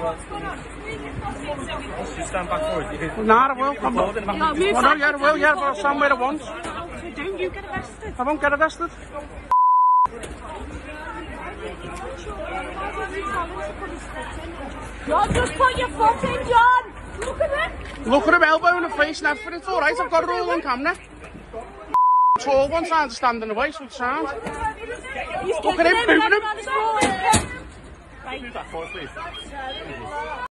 You stand back for it. Nah, I will. Well, no, yeah, I will, yeah, but I'll stand where I want. Don't you get arrested? I won't get arrested. John, just put your foot in, John! Look at him! Look at him elbow in the face and everything. It's alright, I've got it all on camera. Tall one trying to stand in the way, so it's sound. Look at him moving him.